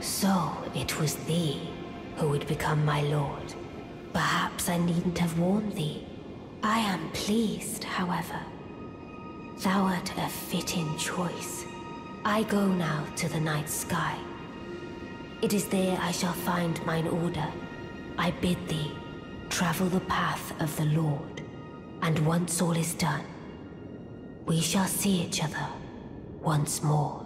So it was thee who would become my lord. Perhaps I needn't have warned thee. I am pleased, however. Thou art a fitting choice. I go now to the night sky. It is there I shall find mine order. I bid thee travel the path of the Lord, and once all is done, we shall see each other once more.